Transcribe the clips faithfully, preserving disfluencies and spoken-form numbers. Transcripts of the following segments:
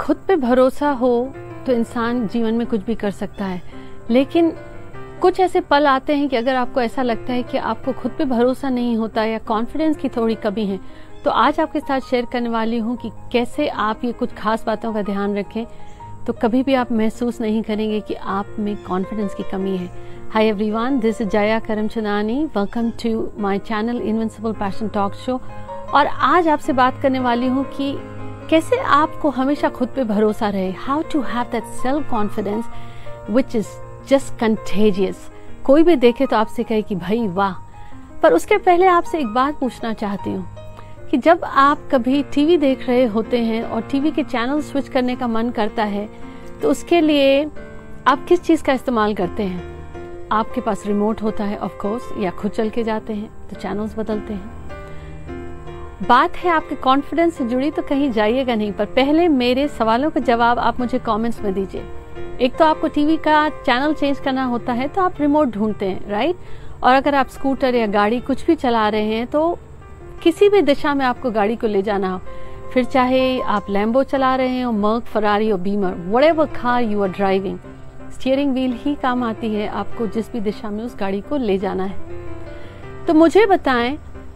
खुद पे भरोसा हो तो इंसान जीवन में कुछ भी कर सकता है, लेकिन कुछ ऐसे पल आते हैं कि अगर आपको ऐसा लगता है कि आपको खुद पे भरोसा नहीं होता या कॉन्फिडेंस की थोड़ी कमी है, तो आज आपके साथ शेयर करने वाली हूँ कि कैसे आप ये कुछ खास बातों का ध्यान रखें तो कभी भी आप महसूस नहीं करेंगे कि आप में कॉन्फिडेंस की कमी है। Hi everyone, this is Jaya Karamchandani. Welcome to my channel invincible passion talk show. और आज आपसे बात करने वाली हूँ कि कैसे आपको हमेशा खुद पे भरोसा रहे, how to have that self confidence which is just contagious. कोई भी देखे तो आपसे कहे कि भाई वाह। पर उसके पहले आपसे एक बात पूछना चाहती हूँ कि जब आप कभी टीवी देख रहे होते हैं और टीवी के चैनल स्विच करने का मन करता है तो उसके लिए आप किस चीज़ का इस्तेमाल करते हैं? आपके पास रिमोट होता है ऑफ कोर्स, या खुद चल के जाते हैं तो चैनल्स बदलते हैं। बात है आपके कॉन्फिडेंस से जुड़ी तो कहीं जाइएगा नहीं, पर पहले मेरे सवालों का जवाब आप मुझे कमेंट्स में दीजिए। एक तो आपको टीवी का चैनल चेंज करना होता है तो आप रिमोट ढूंढते हैं, राइट? और अगर आप स्कूटर या गाड़ी कुछ भी चला रहे हैं तो किसी भी दिशा में आपको गाड़ी को ले जाना हो, फिर चाहे आप लैम्बो चला रहे हो, मर्क, फरारी और Beemer, whatever car you are driving, steering wheel ही काम आती है आपको जिस भी दिशा में उस गाड़ी को ले जाना है। तो मुझे बताएं,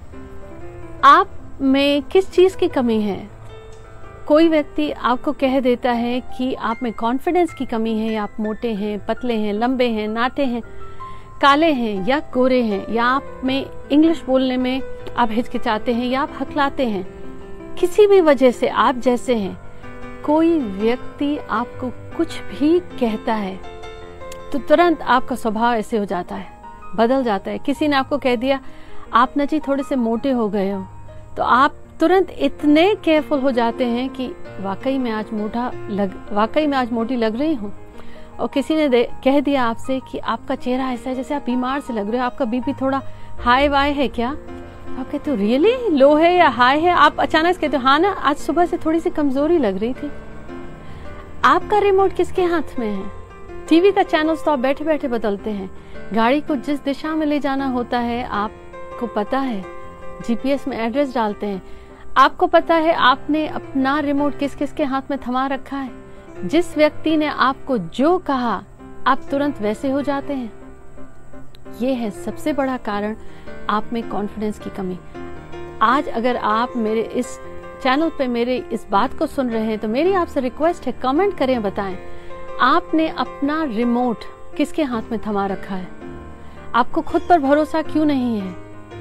आप में किस चीज की कमी है? कोई व्यक्ति आपको कह देता है कि आप में कॉन्फिडेंस की कमी है, या आप मोटे हैं, पतले हैं, लंबे हैं, नाटे हैं, काले हैं या गोरे हैं, या आप में इंग्लिश बोलने में आप हिचकिचाते हैं या आप हकलाते हैं, किसी भी वजह से आप जैसे हैं, कोई व्यक्ति आपको कुछ भी कहता है तो तुरंत आपका स्वभाव ऐसे हो जाता है, बदल जाता है। किसी ने आपको कह दिया आप न जी थोड़े से मोटे हो गए हो, तो आप तुरंत इतने केयरफुल हो जाते हैं कि वाकई में आज मोटा लग वाकई में आज मोटी लग रही हूँ। और किसी ने कह दिया आपसे कि आपका चेहरा ऐसा है जैसे आप बीमार से लग रहे हो, आपका बीपी थोड़ा हाई वाई है क्या? आप कहते हो रियली लो है या हाई है? आप अचानक कहते हो हाँ ना, आज सुबह से थोड़ी सी कमजोरी लग रही थी। आपका रिमोट किसके हाथ में है? टीवी का चैनल तो आप बैठे बैठे बदलते हैं। गाड़ी को जिस दिशा में ले जाना होता है आपको पता है, जीपीएस में एड्रेस डालते हैं, आपको पता है आपने अपना रिमोट किस किस के हाथ में थमा रखा है। जिस व्यक्ति ने आपको जो कहा आप तुरंत वैसे हो जाते हैं। ये है सबसे बड़ा कारण आप में कॉन्फिडेंस की कमी। आज अगर आप मेरे इस चैनल पे मेरे इस बात को सुन रहे हैं तो मेरी आपसे रिक्वेस्ट है, कमेंट करें, बताएं आपने अपना रिमोट किसके हाथ में थमा रखा है? आपको खुद पर भरोसा क्यों नहीं है?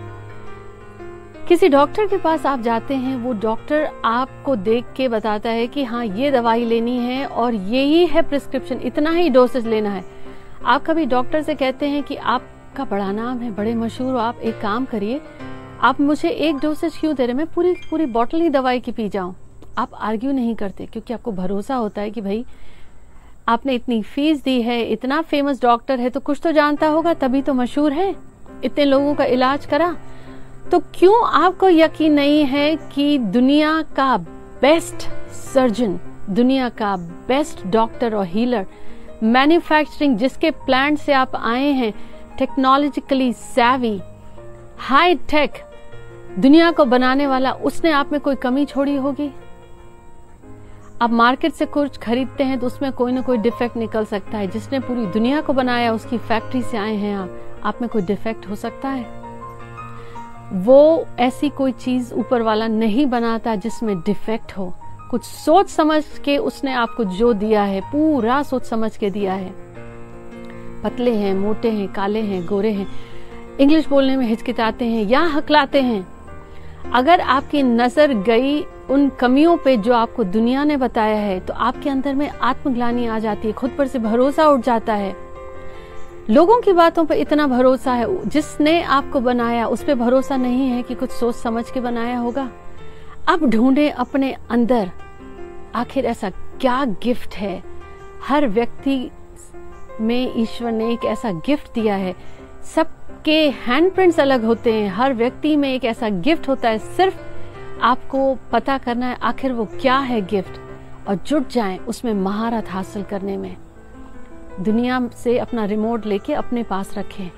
किसी डॉक्टर के पास आप जाते हैं, वो डॉक्टर आपको देख के बताता है कि हाँ ये दवाई लेनी है और ये ही है प्रिस्क्रिप्शन, इतना ही डोसेज लेना है। आप कभी डॉक्टर से कहते हैं कि आपका बड़ा नाम है, बड़े मशहूर हो, आप एक काम करिए, आप मुझे एक डोसेज क्यों दे रहे, मैं पूरी पूरी बॉटल ही दवाई की पी जाऊं। आप आर्ग्यू नहीं करते क्योंकि आपको भरोसा होता है कि भाई आपने इतनी फीस दी है, इतना फेमस डॉक्टर है तो कुछ तो जानता होगा, तभी तो मशहूर है, इतने लोगों का इलाज करा। तो क्यों आपको यकीन नहीं है कि दुनिया का बेस्ट सर्जन, दुनिया का बेस्ट डॉक्टर और हीलर, मैन्युफैक्चरिंग जिसके प्लांट से आप आए हैं, टेक्नोलॉजिकली सैवी, हाई टेक दुनिया को बनाने वाला, उसने आप में कोई कमी छोड़ी होगी? आप मार्केट से कुछ खरीदते हैं तो उसमें कोई ना कोई डिफेक्ट निकल सकता है। जिसने पूरी दुनिया को बनाया, उसकी फैक्ट्री से आए हैं आप, आप में कोई डिफेक्ट हो सकता है? वो ऐसी कोई चीज ऊपर वाला नहीं बनाता जिसमें डिफेक्ट हो। कुछ सोच समझ के उसने आपको जो दिया है, पूरा सोच समझ के दिया है। पतले हैं, मोटे हैं, काले हैं, गोरे हैं, इंग्लिश बोलने में हिचकिचाते हैं या हकलाते हैं, अगर आपकी नजर गई उन कमियों पे जो आपको दुनिया ने बताया है तो आपके अंदर में आत्मग्लानि आ जाती है, खुद पर से भरोसा उठ जाता है। लोगों की बातों पर इतना भरोसा है, जिसने आपको बनाया उस पर भरोसा नहीं है कि कुछ सोच समझ के बनाया होगा। अब ढूंढे अपने अंदर आखिर ऐसा क्या गिफ्ट है। हर व्यक्ति में ईश्वर ने एक ऐसा गिफ्ट दिया है। सबके हैंडप्रिंट्स अलग होते हैं, हर व्यक्ति में एक ऐसा गिफ्ट होता है। सिर्फ आपको पता करना है आखिर वो क्या है गिफ्ट, और जुट जाएं उसमें महारत हासिल करने में। दुनिया से अपना रिमोट लेके अपने पास रखें।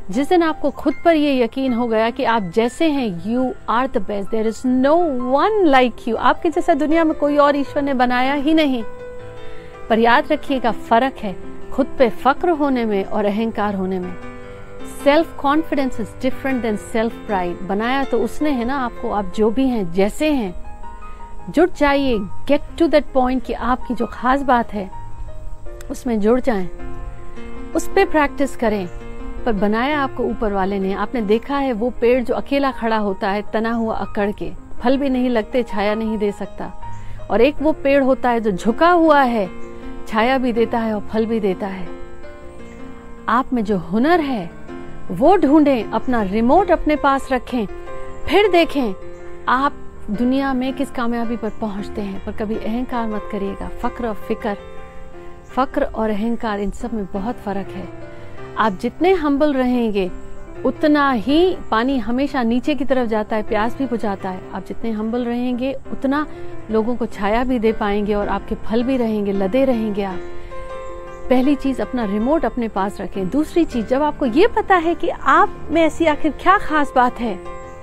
जिस दिन आपको खुद पर ये यकीन हो गया कि आप जैसे हैं, you are the best, there is no one like you, आपके जैसा दुनिया में कोई और ईश्वर ने बनाया ही नहीं। पर याद रखिएगा, फर्क है खुद पे फक्र होने में और अहंकार होने में। Self confidence is different than self pride. बनाया तो उसने है ना आपको, आप जो भी हैं, जैसे हैं, जुड़ जाइए। गेट टू दैट पॉइंट कि आपकी जो खास बात है उसमें जुड़ जाएं, उस पे प्रैक्टिस करें। पर बनाया आपको ऊपर वाले ने। आपने देखा है वो पेड़ जो अकेला खड़ा होता है, तना हुआ अकड़ के, फल भी नहीं लगते, छाया नहीं दे सकता। और एक वो पेड़ होता है जो झुका हुआ है, छाया भी देता है और फल भी देता है। आप में जो हुनर है वो ढूंढें, अपना रिमोट अपने पास रखें, फिर देखें आप दुनिया में किस कामयाबी पर पहुंचते हैं। पर कभी अहंकार मत करिएगा। फक्र और फिक्र, फक्र और अहंकार, इन सब में बहुत फर्क है। आप जितने हम्बल रहेंगे उतना ही पानी हमेशा नीचे की तरफ जाता है, प्यास भी बुझाता है। आप जितने हम्बल रहेंगे उतना लोगों को छाया भी दे पाएंगे और आपके फल भी रहेंगे, लदे रहेंगे आप। पहली चीज, अपना रिमोट अपने पास रखें। दूसरी चीज, जब आपको ये पता है कि आप में ऐसी आखिर क्या खास बात है,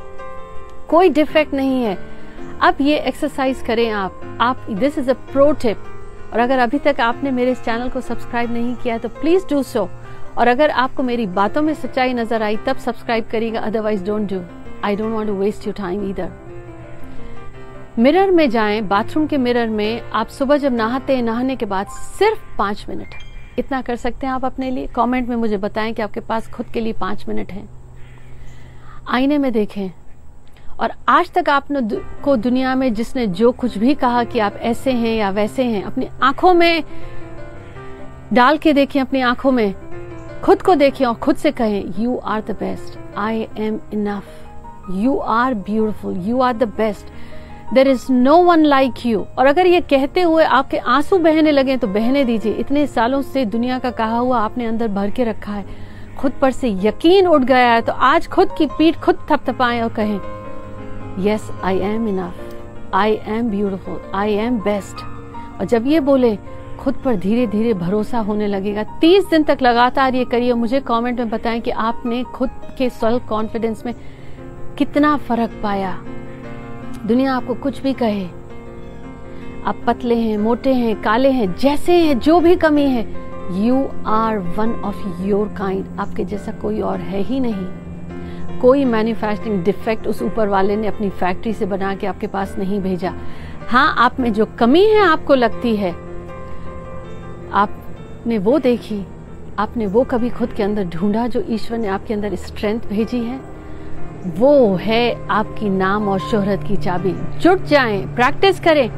कोई डिफेक्ट नहीं है, अब ये एक्सरसाइज करें आप आप this is a pro tip. और अगर अभी तक आपने मेरे इस चैनल को सब्सक्राइब नहीं किया है तो प्लीज डू सो। और अगर आपको मेरी बातों में सच्चाई नजर आई तब सब्सक्राइब करिएगा, otherwise don't do. I don't want to waste your time either. Mirror में जाएं, बाथरूम के मिरर में आप सुबह जब नहाते हैं, नहाने के बाद सिर्फ पांच मिनट इतना कर सकते हैं आप अपने लिए। कमेंट में मुझे बताएं कि आपके पास खुद के लिए पांच मिनट हैं। आईने में देखें, और आज तक आपने दु, को दुनिया में जिसने जो कुछ भी कहा कि आप ऐसे हैं या वैसे हैं, अपनी आंखों में डाल के देखें, अपनी आंखों में खुद को देखें और खुद से कहें, you are the best, I am enough, you are beautiful, you are the best, there is no one like you. और अगर ये कहते हुए आपके आंसू बहने लगे तो बहने दीजिए। इतने सालों से दुनिया का कहा हुआ आपने अंदर भर के रखा है, खुद पर से यकीन उठ गया है, तो आज खुद की पीठ खुद थपथपाएं और कहें, yes I am enough, I am beautiful, I am best. और जब ये बोले, खुद पर धीरे धीरे भरोसा होने लगेगा। तीस दिन तक लगातार ये करिए। मुझे कमेंट में बताएं कि आपने खुद के सेल्फ कॉन्फिडेंस में कितना फर्क पाया। दुनिया आपको कुछ भी कहे, आप पतले हैं, मोटे हैं, काले हैं, जैसे हैं, जो भी कमी है, you are one of your kind. आपके जैसा कोई और है ही नहीं। कोई मैन्युफैक्चरिंग डिफेक्ट उस ऊपर वाले ने अपनी फैक्ट्री से बना के आपके पास नहीं भेजा। हाँ, आप में जो कमी है आपको लगती है, आपने वो देखी, आपने वो कभी खुद के अंदर ढूंढा जो ईश्वर ने आपके अंदर स्ट्रेंथ भेजी है, वो है आपकी नाम और शोहरत की चाबी। जुट जाएं, प्रैक्टिस करें,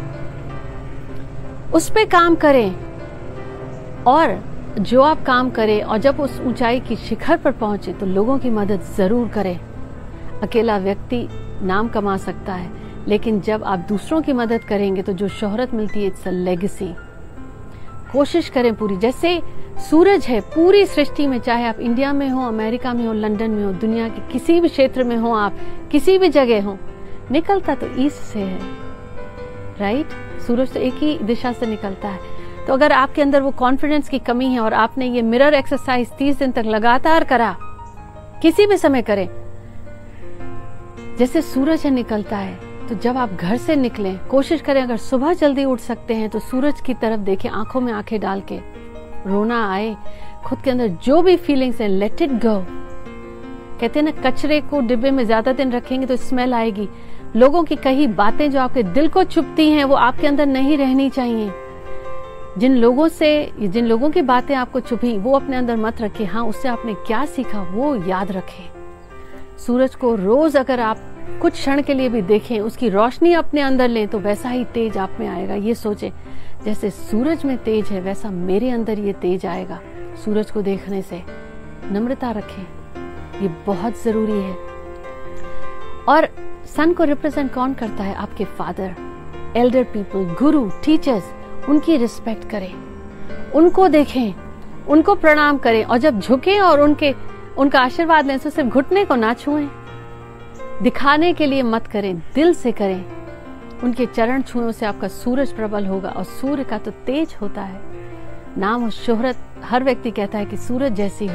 उस पे काम करें, और जो आप काम करें और जब उस ऊंचाई की शिखर पर पहुंचे तो लोगों की मदद जरूर करें। अकेला व्यक्ति नाम कमा सकता है, लेकिन जब आप दूसरों की मदद करेंगे तो जो शोहरत मिलती है, इट्स अ लेगेसी। कोशिश करें पूरी, जैसे सूरज है पूरी सृष्टि में, चाहे आप इंडिया में हो, अमेरिका में हो, लंदन में हो, दुनिया के किसी भी क्षेत्र में हो, आप किसी भी जगह हो, निकलता तो ईस्ट से है, राइट? सूरज तो एक ही दिशा से निकलता है। तो अगर आपके अंदर वो कॉन्फिडेंस की कमी है और आपने ये मिरर एक्सरसाइज तीस दिन तक लगातार करा, किसी भी समय करें, जैसे सूरज निकलता है, तो जब आप घर से निकलें, कोशिश करें अगर सुबह जल्दी उठ सकते हैं तो सूरज की तरफ देखें, आंखों में आंखें डाल के। रोना आए, खुद के अंदर जो भी फीलिंग्स है, लेट इट गो। कहते हैं ना, कचरे को डिब्बे में ज्यादा दिन रखेंगे तो स्मेल आएगी। लोगों की कही बातें जो आपके दिल को चुभती हैं, वो आपके अंदर नहीं रहनी चाहिए। जिन लोगों से, जिन लोगों की बातें आपको चुभी, वो अपने अंदर मत रखें। हाँ, उससे आपने क्या सीखा वो याद रखें। सूरज को रोज अगर आप कुछ क्षण के लिए भी देखें, उसकी रोशनी अपने अंदर लें, तो वैसा ही तेज आप में आएगा। ये सोचें, जैसे सूरज में तेज है वैसा मेरे अंदर ये तेज आएगा। सूरज को देखने से नम्रता रखें, ये बहुत जरूरी है। और सन को रिप्रेजेंट कौन करता है? आपके father, elder people, guru, teachers. उनकी रिस्पेक्ट करें, उनको देखें, उनको प्रणाम करें, और जब झुकें और उनके उनका आशीर्वाद लें तो सिर्फ घुटने को ना छुएं, दिखाने के लिए मत करें, दिल से करें। उनके चरण छुओं से आपका सूरज प्रबल होगा, और सूर्य का तो तेज होता है। नाम और शोहरत, हर व्यक्ति कहता है कि सूरज जैसी हो,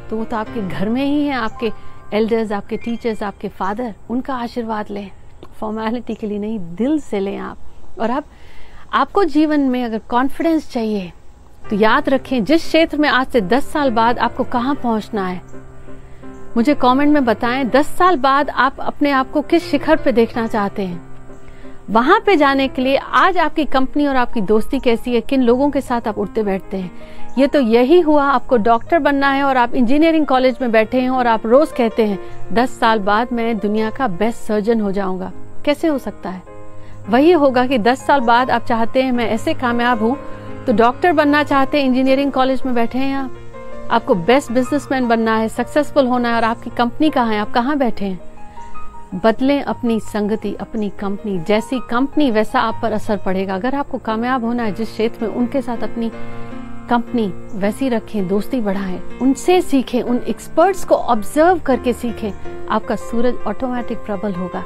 तो वो तो आपके घर में ही है, आपके एल्डर्स, आपके टीचर्स, आपके फादर, उनका आशीर्वाद लें, फॉर्मेलिटी के लिए नहीं, दिल से लें आप। और अब आपको जीवन में अगर कॉन्फिडेंस चाहिए तो याद रखें, जिस क्षेत्र में आज से दस साल बाद आपको कहाँ पहुंचना है, मुझे कमेंट में बताएं। दस साल बाद आप अपने आप को किस शिखर पे देखना चाहते हैं। वहां पे जाने के लिए आज आपकी कंपनी और आपकी दोस्ती कैसी है, किन लोगों के साथ आप उठते बैठते हैं। ये तो यही हुआ, आपको डॉक्टर बनना है और आप इंजीनियरिंग कॉलेज में बैठे हैं और आप रोज कहते हैं दस साल बाद मैं दुनिया का बेस्ट सर्जन हो जाऊंगा। कैसे हो सकता है? वही होगा कि दस साल बाद आप चाहते हैं मैं ऐसे कामयाब हूं, तो डॉक्टर बनना चाहते हैं, इंजीनियरिंग कॉलेज में बैठे हैं आप, आपको बेस्ट बिजनेसमैन बनना है, सक्सेसफुल होना है, और आपकी कंपनी कहाँ है, आप कहाँ बैठे हैं? बदलें अपनी संगति, अपनी कंपनी। जैसी कंपनी वैसा आप पर असर पड़ेगा। अगर आपको कामयाब होना है जिस क्षेत्र में, उनके साथ अपनी कंपनी वैसी रखें, दोस्ती बढ़ाएं, उनसे सीखें, उन एक्सपर्ट्स को ऑब्जर्व करके सीखें, आपका सूरज ऑटोमेटिक प्रबल होगा।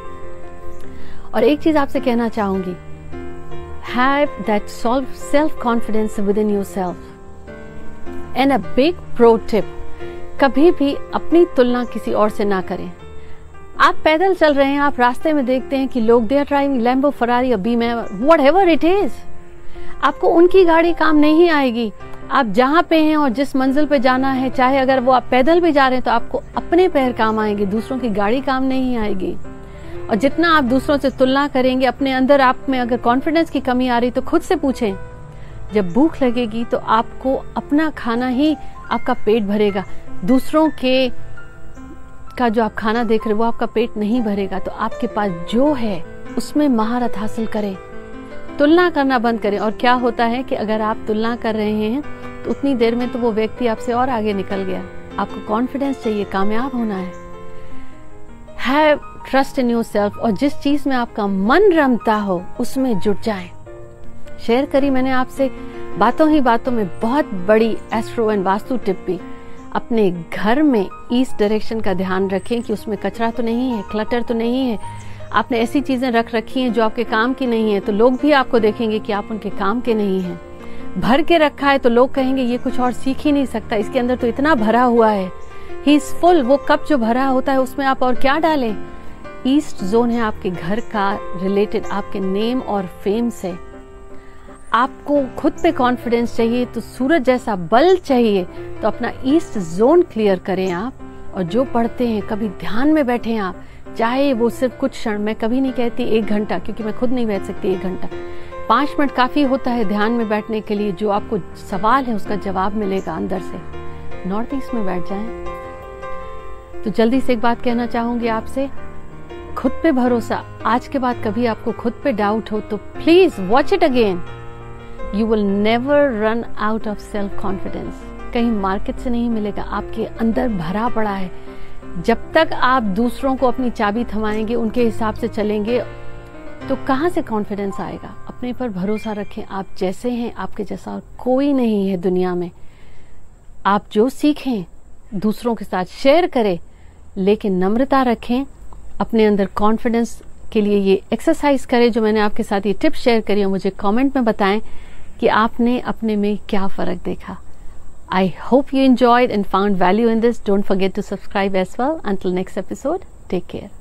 और एक चीज आपसे कहना चाहूंगी, have that self confidence within yourself. And a big pro tip, कभी भी अपनी तुलना किसी और से ना करें। आप पैदल चल रहे हैं, आप रास्ते में देखते हैं कि लोग they are driving Lambo, Ferrari, BMW, whatever it is, आपको उनकी गाड़ी काम नहीं आएगी। आप जहां पे हैं और जिस मंजिल पे जाना है, चाहे अगर वो आप पैदल भी जा रहे हैं, तो आपको अपने पैर काम आएंगे, दूसरों की गाड़ी काम नहीं आएगी। और जितना आप दूसरों से तुलना करेंगे, अपने अंदर आप में अगर कॉन्फिडेंस की कमी आ रही तो खुद से पूछें। जब भूख लगेगी तो आपको अपना खाना ही आपका पेट भरेगा, दूसरों के का जो आप खाना देख रहे हो वो आपका पेट नहीं भरेगा। तो आपके पास जो है उसमें महारत हासिल करें, तुलना करना बंद करें। और क्या होता है कि अगर आप तुलना कर रहे हैं तो उतनी देर में तो वो व्यक्ति आपसे और आगे निकल गया। आपको कॉन्फिडेंस चाहिए, कामयाब होना है। हैव ट्रस्ट इन योरसेल्फ, और जिस चीज में आपका मन रमता हो उसमें जुट जाएं। शेयर करी मैंने आपसे बातों ही बातों में बहुत बड़ी एस्ट्रो एंड वास्तु टिप भी। अपने घर में ईस्ट डायरेक्शन का ध्यान रखें कि उसमें कचरा तो नहीं है, क्लटर तो नहीं है। आपने ऐसी चीजें रख रखी हैं जो आपके काम की नहीं है, तो लोग भी आपको देखेंगे कि आप उनके काम के नहीं हैं। भर के रखा है तो लोग कहेंगे ये कुछ और सीख ही नहीं सकता, इसके अंदर तो इतना भरा हुआ है, ही इज फुल। वो कप जो भरा होता है उसमें आप और क्या डालें? ईस्ट जोन है आपके घर का रिलेटेड आपके नेम और फेम से। आपको खुद पे कॉन्फिडेंस चाहिए तो सूरज जैसा बल चाहिए, तो अपना ईस्ट जोन क्लियर करें आप। और जो पढ़ते हैं कभी ध्यान में बैठे आप, चाहे वो सिर्फ कुछ क्षण, मैं कभी नहीं कहती एक घंटा, क्योंकि मैं खुद नहीं बैठ सकती एक घंटा, पांच मिनट काफी होता है ध्यान में बैठने के लिए। जो आपको सवाल है उसका जवाब मिलेगा अंदर से। नॉर्थ ईस्ट में बैठ जाएं। तो जल्दी से एक बात कहना चाहूंगी आपसे, खुद पे भरोसा। आज के बाद कभी आपको खुद पे डाउट हो तो please watch it again. You will never run out of self confidence. कहीं मार्केट से नहीं मिलेगा, आपके अंदर भरा पड़ा है। जब तक आप दूसरों को अपनी चाबी थमाएंगे, उनके हिसाब से चलेंगे, तो कहां से कॉन्फिडेंस आएगा? अपने पर भरोसा रखें। आप जैसे हैं, आपके जैसा और कोई नहीं है दुनिया में। आप जो सीखें दूसरों के साथ शेयर करें, लेकिन नम्रता रखें। अपने अंदर कॉन्फिडेंस के लिए ये एक्सरसाइज करें जो मैंने आपके साथ ये टिप्स शेयर करी, और मुझे कमेंट में बताएं कि आपने अपने में क्या फर्क देखा। I hope you enjoyed and found value in this. Don't forget to subscribe as well. Until next episode, take care.